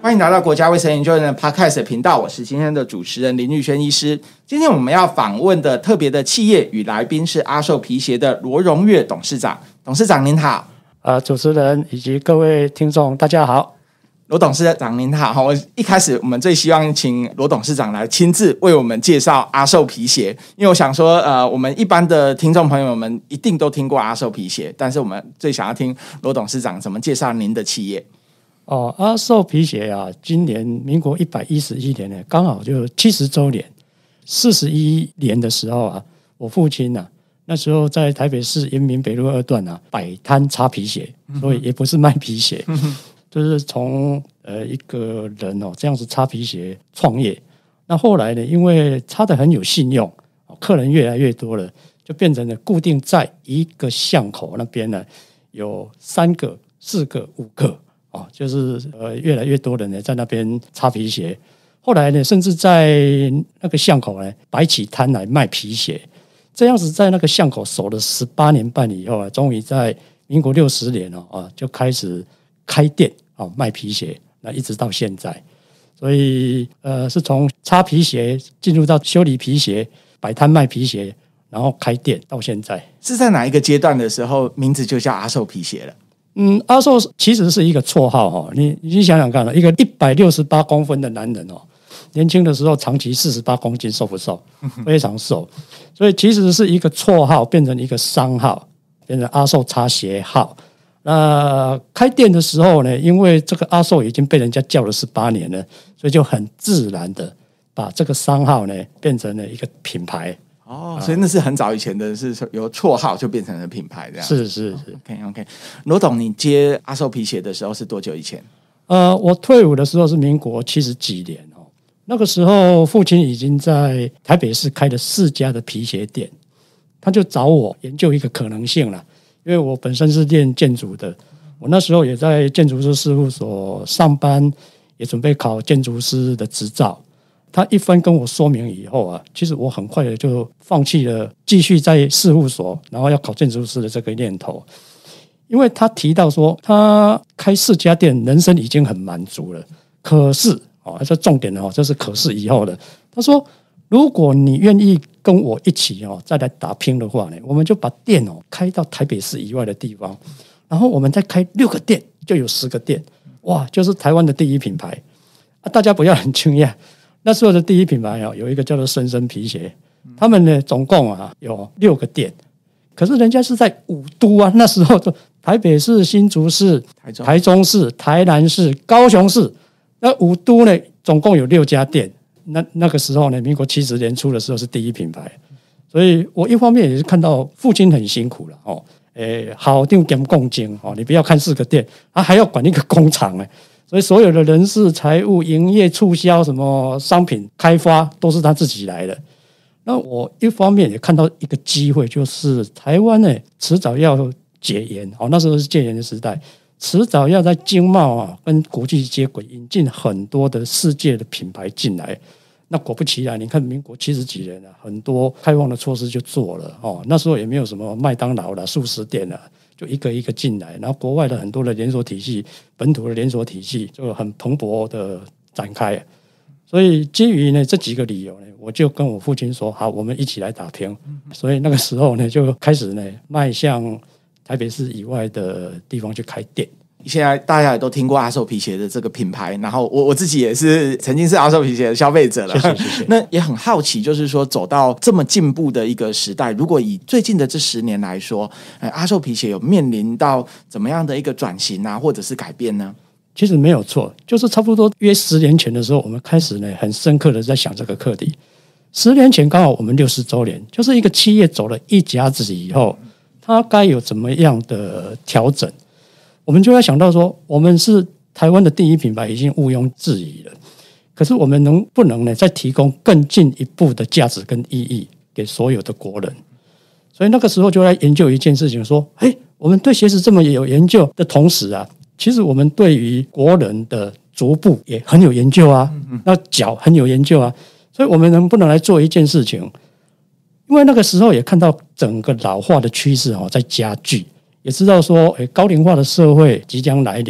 欢迎来到国家卫生研究院的 Podcast 频道，我是今天的主持人林玉轩医师。今天我们要访问的特别的企业与来宾是阿寿皮鞋的罗荣岳董事长。董事长您好。 主持人以及各位听众大家好。 罗董事长您好。我一开始我们最希望请罗董事长来亲自为我们介绍阿寿皮鞋，因为我想说我们一般的听众朋友们一定都听过阿寿皮鞋，但是我们最想要听罗董事长怎么介绍您的企业。 阿寿皮鞋啊，今年民国111年呢，刚好就70周年。41年的时候啊，我父亲啊，那时候在台北市延平北路2段啊，摆摊擦皮鞋，所以也不是卖皮鞋，就是从一个人这样子擦皮鞋创业。那后来呢，因为擦得很有信用，客人越来越多了，就变成了固定在一个巷口那边呢，有3个、4个、5个。就是越来越多人呢在那边擦皮鞋，后来呢甚至在那个巷口呢摆起摊来卖皮鞋，这样子在那个巷口守了18年半以后啊，终于在民国60年就开始开店卖皮鞋，那一直到现在，所以是从擦皮鞋进入到修理皮鞋、摆摊卖皮鞋，然后开店到现在。 是在哪一个阶段的时候名字就叫阿寿皮鞋了？ 阿寿其实是一个绰号你想想看一个168公分的男人年轻的时候长期48公斤，瘦不瘦？非常瘦，所以其实是一个绰号变成一个商号，变成阿寿擦鞋号。那开店的时候呢，因为这个阿寿已经被人家叫了18年了，所以就很自然的把这个商号呢变成了一个品牌。 所以那是很早以前的，是由绰号就变成了品牌这样。 是 OK。 罗董，你接阿寿皮鞋的时候是多久以前？ 我退伍的时候是民国70几年那个时候父亲已经在台北市开了4家的皮鞋店，他就找我研究一个可能性啦。因为我本身是练建筑的，我那时候也在建筑师事务所上班，也准备考建筑师的执照。他一番跟我说明以后啊，其实我很快的就放弃了继续在事务所然后要考建筑师的这个念头。因为他提到说他开4家店人生已经很满足了，可是这重点这是可是以后的。他说如果你愿意跟我一起再来打拼的话呢，我们就把店开到台北市以外的地方，然后我们再开6个店，就有10个店，哇，就是台湾的第一品牌大家不要很惊讶，那时候的第一品牌有一个叫做深深皮鞋，他们呢总共有6个店，可是人家是在5都那时候台北市、新竹市、台中市、台南市、高雄市，那5都呢总共有6家店。那个时候呢，民国70年初的时候是第一品牌，所以我一方面也是看到父亲很辛苦了好定兼共经你不要看4个店还要管一个工厂所以所有的人事、财务、营业、促销、什么商品开发都是他自己来的。那我一方面也看到一个机会，就是台湾呢迟早要解严那时候是戒严的时代，迟早要在经贸跟国际接轨，引进很多的世界的品牌进来。那果不其然，你看民国70几年很多开放的措施就做了那时候也没有什么麦当劳啦、素食店啦，就一个一个进来，然后国外的很多的连锁体系、本土的连锁体系就很蓬勃的展开。所以基于呢这几个理由呢，我就跟我父亲说好，我们一起来打拼。所以那个时候呢就开始呢迈向台北市以外的地方去开店。 现在大家也都听过阿寿皮鞋的这个品牌，然后我自己也是曾经是阿寿皮鞋的消费者了。 谢谢。 那也很好奇，就是说走到这么进步的一个时代，如果以最近的这10年来说，阿寿皮鞋有面临到怎么样的一个转型或者是改变呢？ 其实没有错，就是差不多约10年前的时候，我们开始呢很深刻的在想这个课题。10年前刚好我们60周年，就是一个企业走了一甲子以后，它该有怎么样的调整。我们就在想到说，我们是台湾的第一品牌，已经毋庸置疑了。可是我们能不能呢，再提供更进一步的价值跟意义给所有的国人？所以那个时候就来研究一件事情，说，我们对鞋子这么有研究的同时其实我们对于国人的足部也很有研究那脚很有研究所以我们能不能来做一件事情？因为那个时候也看到整个老化的趋势在加剧。也知道说高龄化的社会即将来临，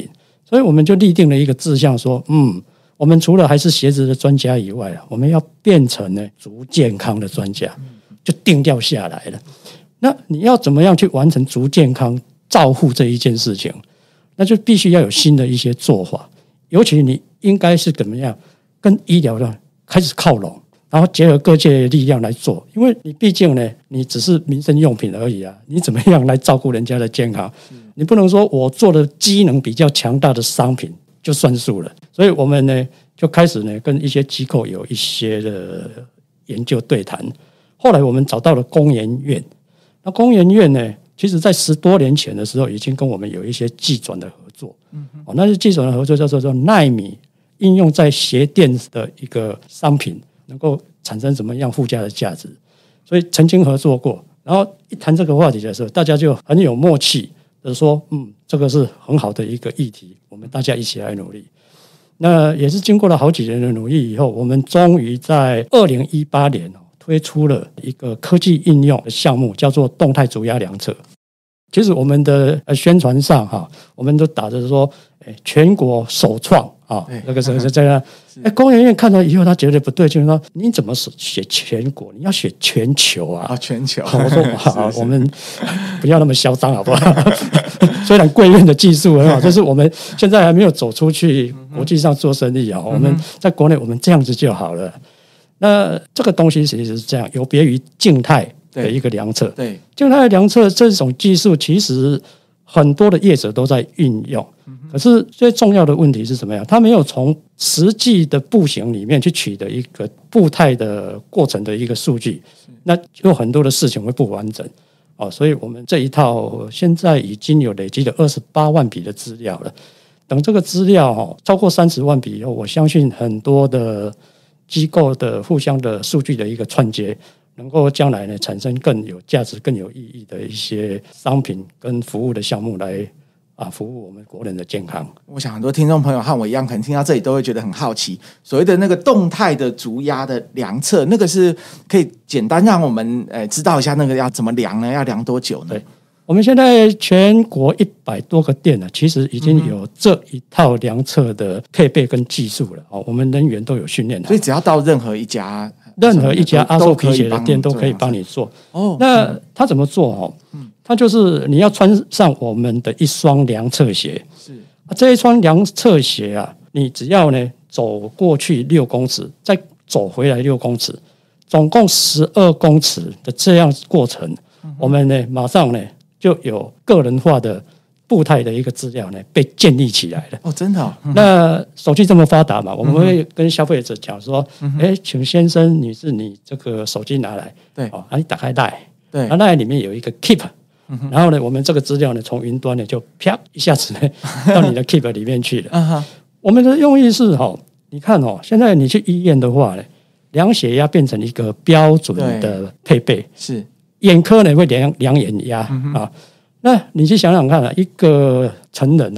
所以我们就立定了一个志向说，我们除了还是鞋子的专家以外我们要变成呢足健康的专家，就定调下来了。那你要怎么样去完成足健康照护这一件事情？那就必须要有新的一些做法，尤其你应该是怎么样跟医疗的开始靠拢，然后结合各界的力量来做，因为你毕竟呢，你只是民生用品而已啊，你怎么样来照顾人家的健康？你不能说我做的机能比较强大的商品就算数了。所以我们呢就开始呢跟一些机构有一些的研究对谈，后来我们找到了工研院。那工研院呢，其实在10多年前的时候已经跟我们有一些技转的合作，那是技转的合作叫做奈米应用在鞋垫的一个商品，能够产生什么样附加的价值，所以曾经合作过。然后一谈这个话题的时候，大家就很有默契的说，这个是很好的一个议题，我们大家一起来努力。那也是经过了好几年的努力以后，我们终于在2018年推出了一个科技应用的项目，叫做动态足压量测。其实我们的宣传上我们都打着说全国首创那个时候是这样。工研院看到以后，他觉得不对劲，说你怎么写全国？你要写全球啊！ 全球。 我说好，我们不要那么嚣张好不好？虽然贵院的技术很好，但是我们现在还没有走出去国际上做生意我们在国内我们这样子就好了。那这个东西其实是这样，有别于静态的一个量测。 对， 静态量测这种技术，其实很多的业者都在运用。可是最重要的问题是什么样？他没有从实际的步行里面去取得一个步态的过程的一个数据，那有很多的事情会不完整所以我们这一套现在已经有累积了28万笔的资料了。等这个资料超过30万笔以后，我相信很多的机构的互相的数据的一个串接，能够将来呢产生更有价值、更有意义的一些商品跟服务的项目来服务我们国人的健康。 我想很多听众朋友和我一样，可能听到这里都会觉得很好奇，所谓的那个动态的足压的量测，那个是可以简单让我们知道一下那个要怎么量呢？要量多久呢？ 对，我们现在全国100多个店其实已经有这一套量测的配备跟技术了我们人员都有训练， 所以只要到任何一家阿寿皮鞋的店都可以帮你做。那他怎么做它就是你要穿上我们的一双量测鞋，这一双量测鞋你只要呢走过去6公尺，再走回来6公尺，总共12公尺的这样过程，我们呢马上呢就有个人化的步态的一个资料呢被建立起来了。 真的那手机这么发达嘛，我们会跟消费者讲说，请先生女士，你这个手机拿来，对你打开LINE，对，LINE里面有一个 Keep。然后呢，我们这个资料呢，从云端呢就啪一下子呢到你的 Keep 里面去了。我们的用意是你看现在你去医院的话呢，量血压变成一个标准的配备，是眼科呢会量眼压那你去想想看一个成人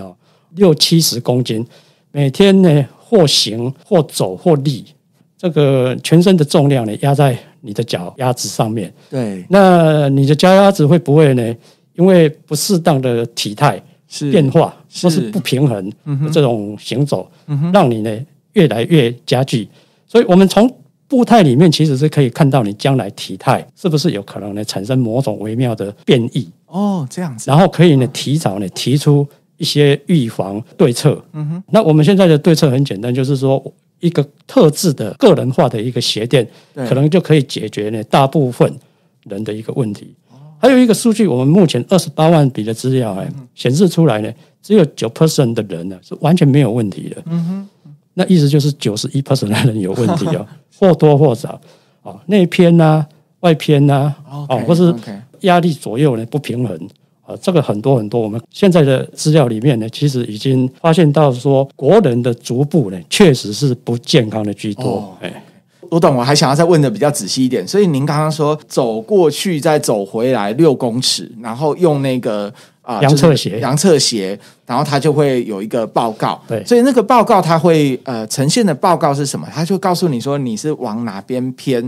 60-70公斤，每天呢或行或走或立，这个全身的重量呢压在你的脚丫子上面，对，那你的脚丫子会不会呢？因为不适当的体态变化或是不平衡的这种行走，让你呢越来越加剧。所以我们从步态里面其实是可以看到你将来体态是不是有可能呢产生某种微妙的变异这样子，然后可以呢提早呢提出一些预防对策。那我们现在的对策很简单，就是说一个特制的个人化的一个鞋垫，可能就可以解决呢大部分人的一个问题。还有一个数据，我们目前28万笔的资料显示出来呢，只有9% 的人呢是完全没有问题的。那意思就是91% 的人有问题或多或少内偏外偏或是压力左右呢不平衡。这个很多很多，我们现在的资料里面呢，其实已经发现到说，国人的足部呢，确实是不健康的居多。 我懂，我还想要再问的比较仔细一点。所以您刚刚说走过去再走回来6公尺，然后用那个量测鞋， 然后它就会有一个报告。对，所以那个报告它会呈现的报告是什么？它就告诉你说你是往哪边偏。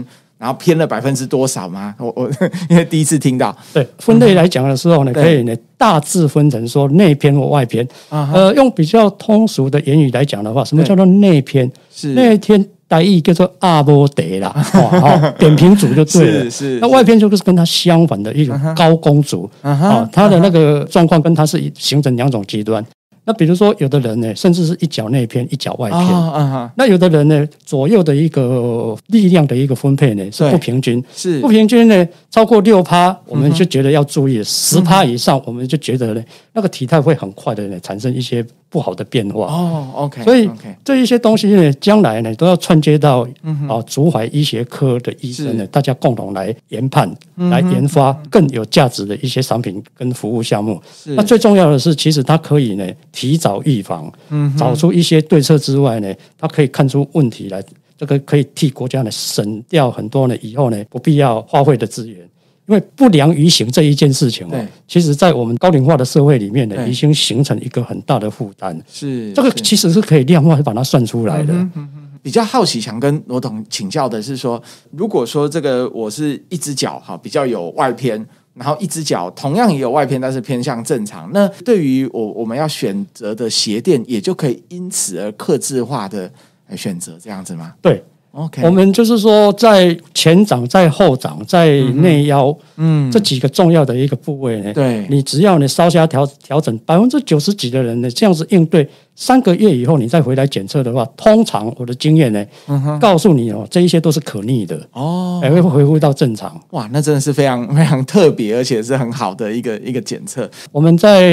然后偏了多少吗？我因为第一次听到。 对，分类来讲的时候呢，可以呢大致分成说内篇或外篇。用比较通俗的言语来讲的话，什么叫做内篇？内篇台语叫做阿波德啦，扁平足就对了。是。那外篇就是跟它相反的一种高公足，它的那个状况跟它是形成两种极端。那比如说有的人呢，甚至是一脚内偏一脚外偏，那有的人呢，左右的一个力量的一个分配呢是不平均，是不平均呢，超过6%我们就觉得要注意，10%以上我们就觉得呢那个体态会很快的呢产生一些不好的变化。 OK， 所以这一些东西呢，将来呢都要串接到足踝医学科的医生呢，大家共同来研判、来研发更有价值的一些商品跟服务项目。那最重要的是，其实它可以呢提早预防，找出一些对策之外呢，它可以看出问题来，这个可以替国家呢省掉很多呢以后呢不必要花费的资源。因为不良于行这一件事情其实在我们高龄化的社会里面呢，已经形成一个很大的负担。是这个其实是可以量化把它算出来的。 比较好奇，想跟罗董请教的是说，如果说这个我是一只脚比较有外偏，然后一只脚同样也有外偏，但是偏向正常，那对于我们要选择的鞋垫，也就可以因此而客制化的选择这样子吗？ 对。 Okay. 我们就是说，在前掌、在后掌、在内腰，这几个重要的一个部位呢，对，你只要你稍加调整，90%几的人呢，这样子应对，3个月以后你再回来检测的话，通常我的经验呢，告诉你这一些都是可逆的才会恢复到正常。 哇，那真的是非常非常特别，而且是很好的一个检测。 我们在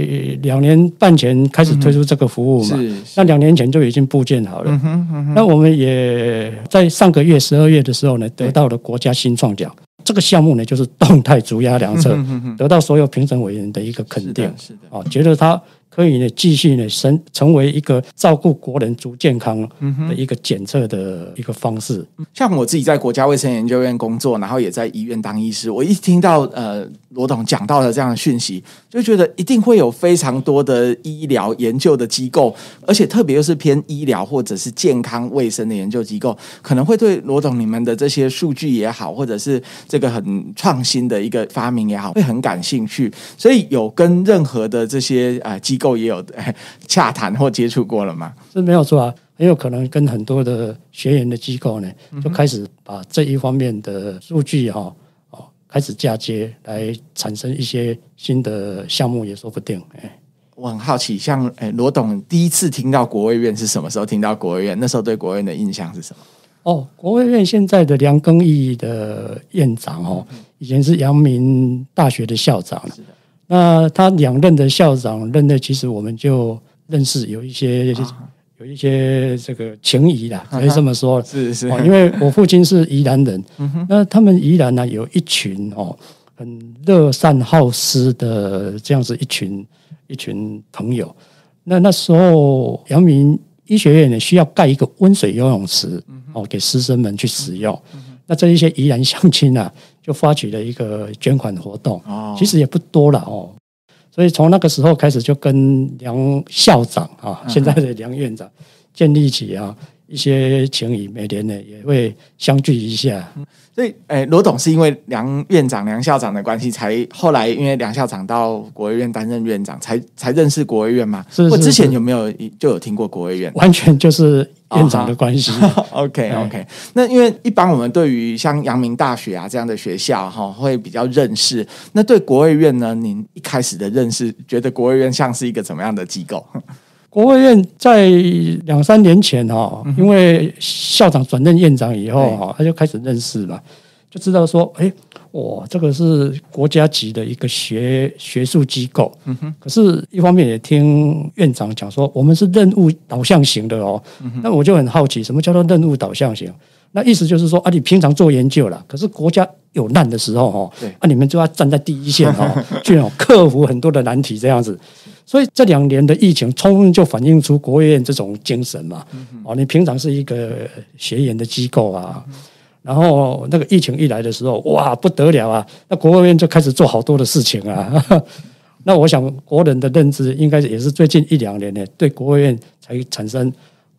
2年半前开始推出这个服务嘛，那2年前就已经布建好了。那我们也在上个月12月的时候呢，得到了国家新创奖。这个项目呢，就是动态足压量测，得到所有评审委员的一个肯定。是的，觉得它可以呢继续呢成为一个照顾国人足健康的一个检测的一个方式。 像我自己在国家卫生研究院工作，然后也在医院当医师，我一听到罗董讲到的这样的讯息，就觉得一定会有非常多的医疗研究的机构，而且特别又是偏医疗或者是健康卫生的研究机构，可能会对罗董你们的这些数据也好，或者是这个很创新的一个发明也好，会很感兴趣。所以有跟任何的这些机构也有洽谈或接触过了吗？ 是没有错啊，很有可能跟很多的学研的机构呢，就开始把这一方面的数据开始嫁接，来产生一些新的项目也说不定。 我很好奇，像罗董第一次听到国卫院是什么时候听到国卫院？那时候对国卫院的印象是什么？ 国卫院现在的梁庚义的院长以前是阳明大学的校长。是的。那他2任的校长任内，其实我们就认识，有一些这个情谊啦，可以这么说。是因为我父亲是宜兰人，那他们宜兰呢有一群很乐善好施的这样子一群朋友。那时候阳明医学院呢需要盖一个温水游泳池给师生们去使用。那这一些宜兰乡亲就发起了一个捐款活动，其实也不多了所以从那个时候开始，就跟梁校长现在的梁院长建立起一些情谊，每年呢也会相聚一下。 所以，罗董是因为梁院长、梁校长的关系，才后来因为梁校长到国卫院担任院长，才认识国卫院吗？我之前有没有就有听过国卫院？ 完全就是院长的关系。 OK。那因为一般我们对于像阳明大学这样的学校会比较认识。那对国卫院呢？您一开始的认识，觉得国卫院像是一个怎么样的机构？ 国卫院在2-3年前因为校长转任院长以后他就开始认识嘛，就知道说，这个是国家级的一个学术机构。可是一方面也听院长讲说，我们是任务导向型的那我就很好奇，什么叫做任务导向型？那意思就是说你平常做研究啦，可是国家有难的时候你们就要站在第一线去克服很多的难题这样子。所以这2年的疫情充分就反映出国卫院这种精神嘛。你平常是一个学研的机构然后那个疫情一来的时候，哇，不得了那国卫院就开始做好多的事情那我想国人的认知应该也是最近1-2年呢，对国卫院才产生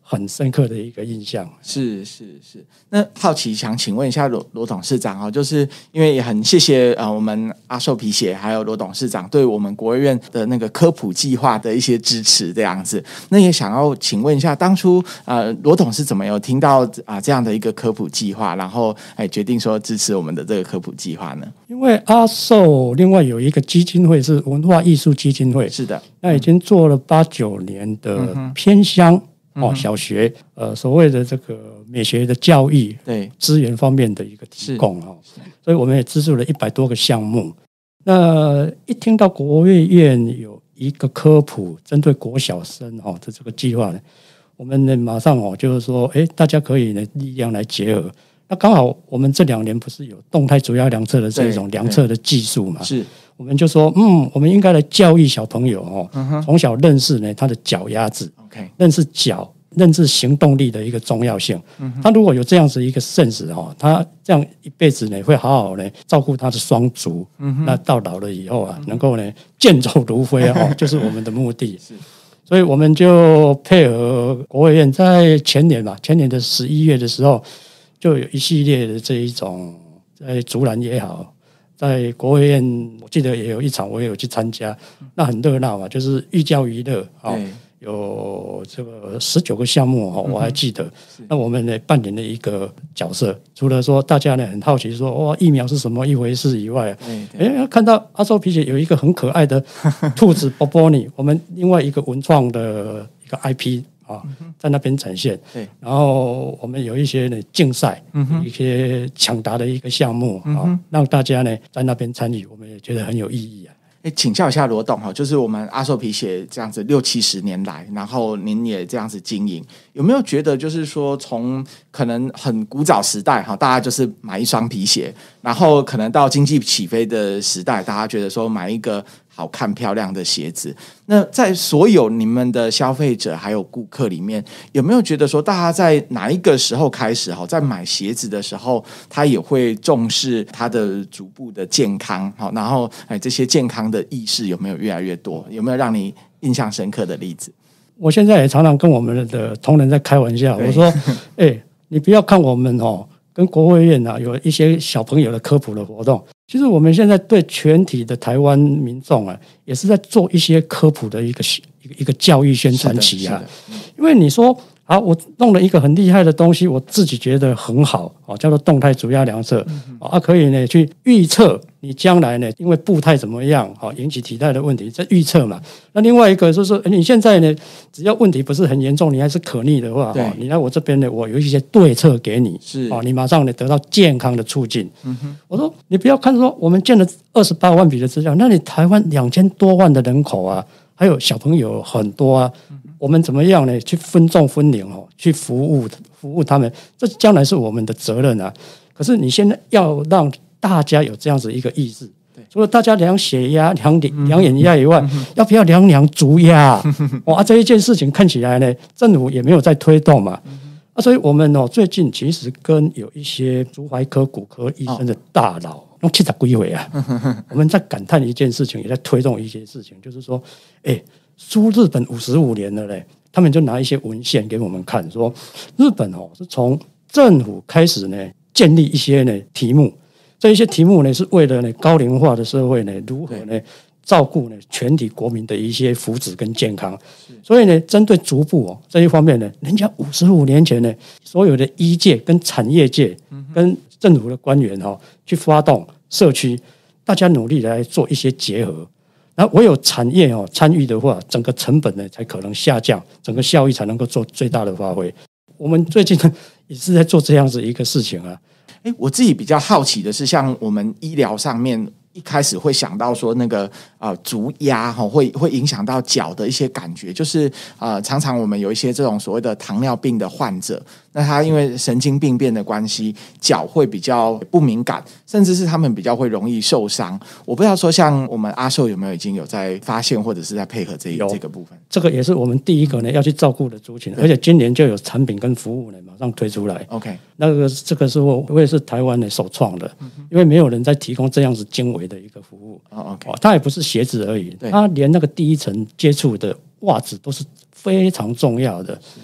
很深刻的一个印象。 是。那好奇想请问一下罗董事长哦，就是因为也很谢谢我们阿寿皮鞋还有罗董事长对我们国卫院的那个科普计划的一些支持这样子。那也想要请问一下，当初罗董是怎么有听到这样的一个科普计划，然后决定说支持我们的这个科普计划呢？ 因为阿寿另外有一个基金会是文化艺术基金会， 是的， 那已经做了8-9年的偏乡小学所谓的这个美学的教育对资源方面的一个提供所以我们也资助了100多个项目。那一听到国卫院有一个科普针对国小生的这个计划呢，我们呢马上就是说，大家可以呢力量来结合。那刚好我们这2年不是有动态足压量测的这种量测的技术嘛？是，我们就说，我们应该来教育小朋友从小认识呢他的脚丫子，认识脚，认识行动力的一个重要性。他如果有这样子一个 sense 他这样一辈子呢会好好呢照顾他的双足，那到老了以后能够呢健走如飞就是我们的目的。所以我们就配合国卫院，在前年的11月的时候，就有一系列的这一种，在竹南也好，在国卫院，我记得也有一场，我也有去参加，那很热闹嘛，就是寓教于乐有这个19个项目我还记得。那我们呢扮演了一个角色，除了说大家呢很好奇说疫苗是什么一回事以外，看到阿寿皮鞋有一个很可爱的兔子波波尼，我们另外一个文创的一个 IP。在那边展现，然后我们有一些呢竞赛，一些抢答的一个项目让大家呢在那边参与，我们也觉得很有意义。 请教一下罗董就是我们阿寿皮鞋这样子60-70年来，然后您也这样子经营，有没有觉得就是说从可能很古早时代大家就是买一双皮鞋，然后可能到经济起飞的时代，大家觉得说买一个好看漂亮的鞋子，那在所有你们的消费者还有顾客里面，有没有觉得说大家在哪一个时候开始在买鞋子的时候，他也会重视他的足部的健康，然后这些健康的意识有没有越来越多？有没有让你印象深刻的例子？ 我现在也常常跟我们的同仁在开玩笑，我说你不要看我们跟国卫院有一些小朋友的科普的活动，其实我们现在对全体的台湾民众也是在做一些科普的一个教育宣传期因为你说我弄了一个很厉害的东西，我自己觉得很好叫做动态足压量测可以呢去预测你将来呢因为步态怎么样引起体态的问题，这预测嘛。那另外一个就是你现在呢只要问题不是很严重，你还是可逆的话你来我这边呢，我有一些对策给你，你马上呢得到健康的促进。我说你不要看说我们建了28万笔的资料，那你台湾2000多万的人口还有小朋友很多我们怎么样呢？去分众分龄去服务他们，这将来是我们的责任可是你现在要让大家有这样子一个意识，除了大家量血压、量眼压以外，要不要量足压这一件事情看起来呢，政府也没有在推动嘛。所以我们最近其实跟有一些足踝科、骨科医生的大佬用70几岁我们在感叹一件事情，也在推动一些事情，就是说输日本55年了嘞，他们就拿一些文献给我们看，说日本是从政府开始呢建立一些呢题目，这一些题目呢是为了呢高龄化的社会呢如何呢照顾呢全体国民的一些福祉跟健康。所以呢针对足部这一方面呢，人家55年前呢所有的医界跟产业界跟政府的官员去发动社区，大家努力来做一些结合。那唯有产业参与的话，整个成本呢才可能下降，整个效益才能够做最大的发挥。我们最近也是在做这样子一个事情我自己比较好奇的是，像我们医疗上面一开始会想到说那个足压会影响到脚的一些感觉，就是常常我们有一些这种所谓的糖尿病的患者，那他因为神经病变的关系，脚会比较不敏感，甚至是他们比较会容易受伤。我不知道说像我们阿寿有没有已经有在发现或者是在配合这个部分？ 这个也是我们第一个呢要去照顾的族群，而且今年就有产品跟服务呢马上推出来。 OK， 这个是我也是台湾的首创的，因为没有人在提供这样子精微的一个服务。 OK， 它也不是鞋子而已，它连那个第一层接触的袜子都是非常重要的。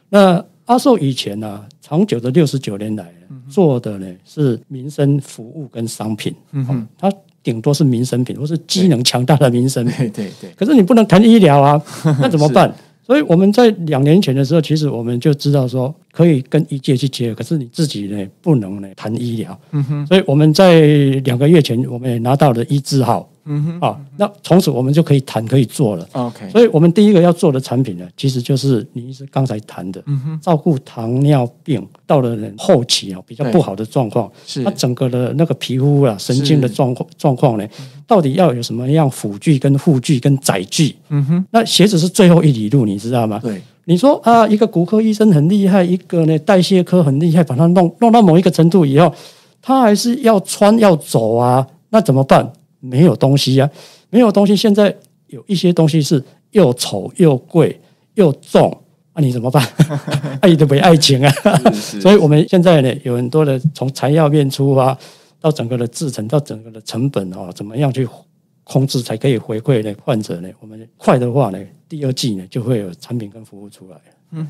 那阿寿以前呢，长久的69年来做的呢是民生服务跟商品，它顶多是民生品或是机能强大的民生品， 对。 可是你不能谈医疗啊，那怎么办？所以我们在2年前的时候，其实我们就知道说可以跟医界去结合，可是你自己呢不能呢谈医疗。所以我们在2个月前，我们也拿到了医治号。那从此我们就可以谈可以做了。 OK， 所以我们第一个要做的产品呢，其实就是你是刚才谈的，照顾糖尿病到了后期比较不好的状况，它整个的那个皮肤啊、神经的状况呢，到底要有什么样辅具跟护具跟载具？那鞋子是最后一里路，你知道吗？ 对。 你说啊，一个骨科医生很厉害，一个呢代谢科很厉害，把它弄到某一个程度以后，他还是要穿要走啊，那怎么办？没有东西啊，没有东西。现在有一些东西是又丑又贵又重啊，你怎么办？爱的没爱情啊。所以我们现在呢，有很多的从材料面出发，到整个的制成，到整个的成本怎么样去控制才可以回馈呢患者呢？我们快的话呢，第2季呢就会有产品跟服务出来。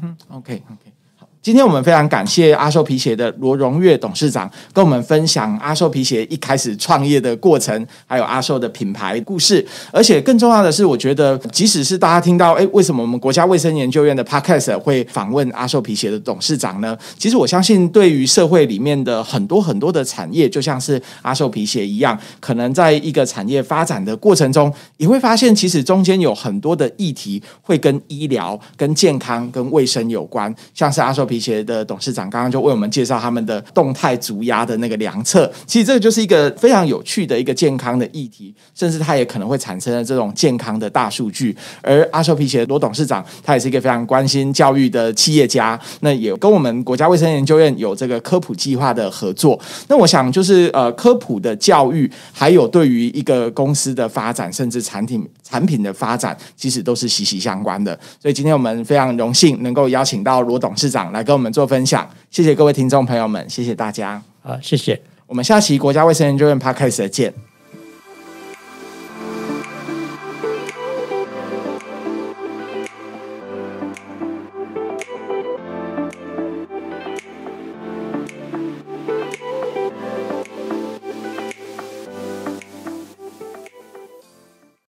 OK。今天我们非常感谢阿寿皮鞋的罗荣岳董事长跟我们分享阿寿皮鞋一开始创业的过程，还有阿寿的品牌故事。而且更重要的是，我觉得即使是大家听到为什么我们国家卫生研究院的 Podcast 会访问阿寿皮鞋的董事长呢？其实我相信对于社会里面的很多很多的产业，就像是阿寿皮鞋一样，可能在一个产业发展的过程中，也会发现其实中间有很多的议题会跟医疗、跟健康、跟卫生有关。像是阿寿皮鞋的董事长刚刚就为我们介绍他们的动态足压的那个量测，其实这个就是一个非常有趣的一个健康的议题，甚至它也可能会产生了这种健康的大数据。而阿寿皮鞋罗董事长他也是一个非常关心教育的企业家，那也跟我们国家卫生研究院有这个科普计划的合作。那我想就是科普的教育，还有对于一个公司的发展，甚至产品的发展，其实都是息息相关的。所以今天我们非常荣幸能够邀请到罗董事长来跟我们做分享，谢谢各位听众朋友们，谢谢大家。 谢谢。 我们下期国家卫生研究院 Podcast 见。